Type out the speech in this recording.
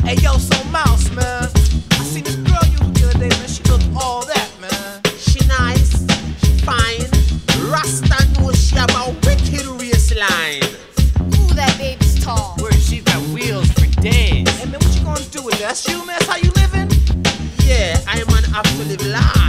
Hey yo, so Mouse, man. I seen this girl you the other day, man. She look all that, man. She nice, she fine. Rasta knows she have a wicked waistline. Ooh, that baby's tall. Word, she got wheels for days. Hey man, what you gonna do with that? That's you, man. That's how you living? Yeah, I'm an have to live life.